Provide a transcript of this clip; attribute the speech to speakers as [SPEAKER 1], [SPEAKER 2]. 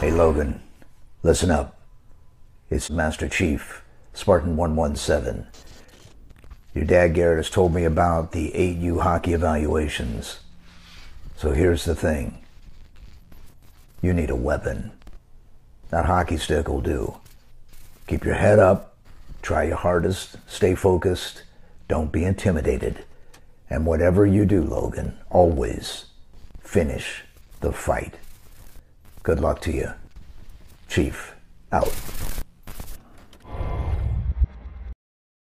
[SPEAKER 1] Hey Logan, listen up. It's Master Chief, Spartan 117. Your dad Garrett has told me about the 8U hockey evaluations. So here's the thing. You need a weapon. That hockey stick will do. Keep your head up, try your hardest, stay focused, don't be intimidated. And whatever you do, Logan, always finish the fight. Good luck to you. Chief, out.